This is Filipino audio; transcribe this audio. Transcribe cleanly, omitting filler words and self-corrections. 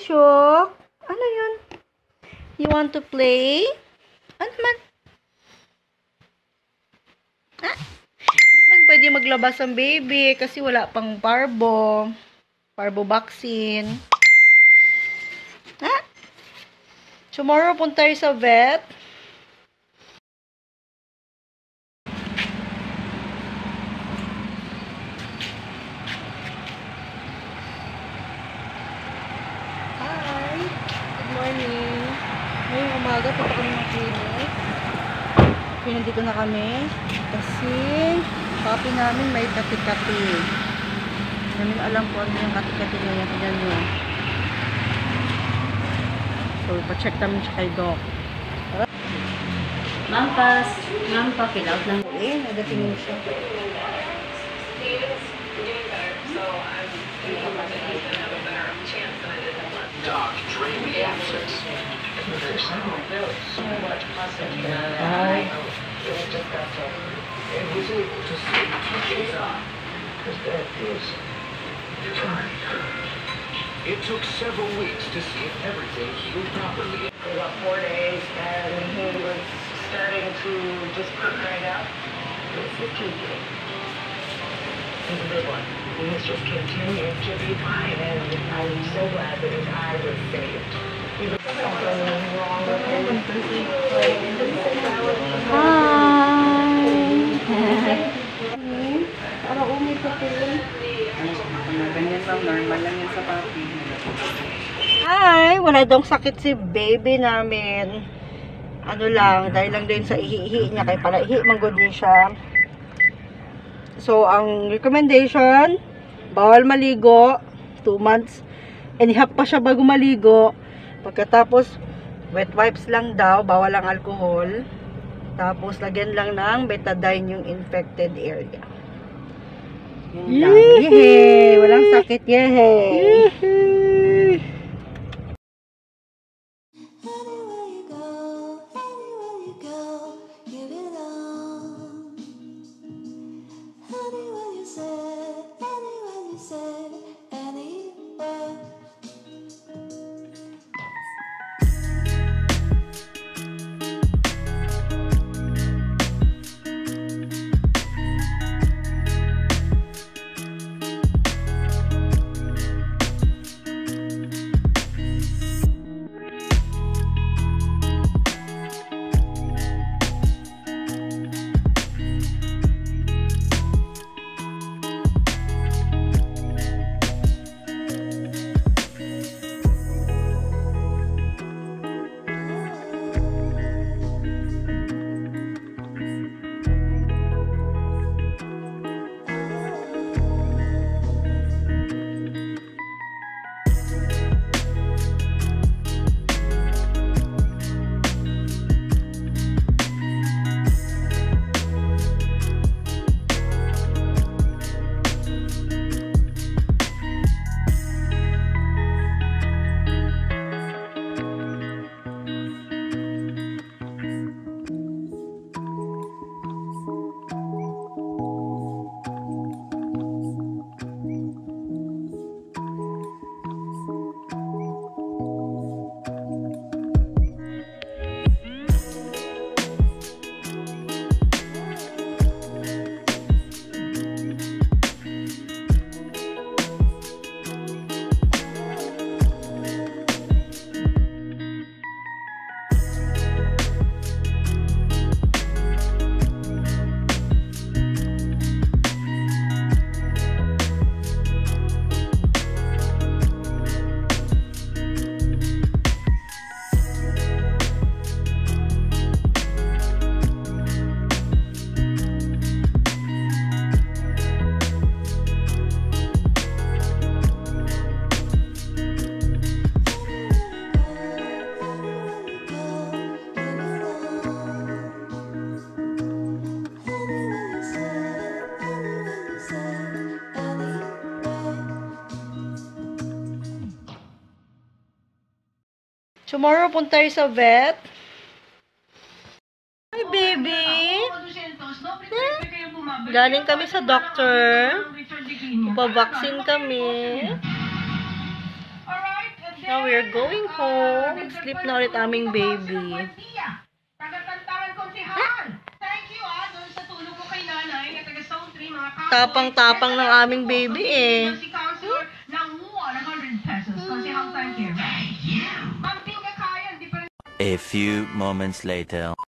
Shok? Ano yun? You want to play? Ano man? Ah? Hindi man pwede maglabas ang baby kasi wala pang parbo. Parbo vaccine. Ha? Tomorrow punta tayo sa vet. Hi. Good morning. Ngayong umaga punta kami ng clinic. Okay, nandito na kami. Kasi papi namin may kati-kati. Namin alam po ano yung kati-kati niya. Yan, tignan nyo. So, pa-check namin siya kay Doc. Ma'am, fill out lang. Eh, nadating siya. Doc drained the abscess. There's so much pus in here. It just got so. It was able to see it off. Because that is fine. It took several weeks to see if everything healed properly. About 4 days, and he was starting to just perk right up. It's the kidney. It's a big one. He was just continuing to be fine, and I'm so glad that his eye was saved. He was something wrong with him. Para umi sa tulong. Ganyan lang, normal lang yan sa papi. Ay, wala daw sakit si baby namin. Ano lang, dahil lang din sa ihi niya. Kaya pala ihi, manggod din siya. So, ang recommendation, bawal maligo. 2 months. And half pa siya bago maligo. Pagkatapos, wet wipes lang daw. Bawal ang alcohol. Tapos, lagyan lang ng betadine yung infected area. Yun lang. Yehey! Walang sakit. Yehey! Anywhere you go, give it on. Anywhere you say, anywhere. Tomorrow punta tayo sa vet. Hi, baby! Galing kami sa doctor. Papavaccine kami. Now we're going home. Sleep na ulit aming baby. Tagatantaran ko si Han. Thank you doon sa tulong ko kay nanay at taga Zone 3 mga kapwa. Tapang-tapang ng aming baby eh. Si Counselor ng 100 pesos. Kasi how thank you. Thank you. Ma'am, di ka kaya. Hindi pa rin. A few moments later.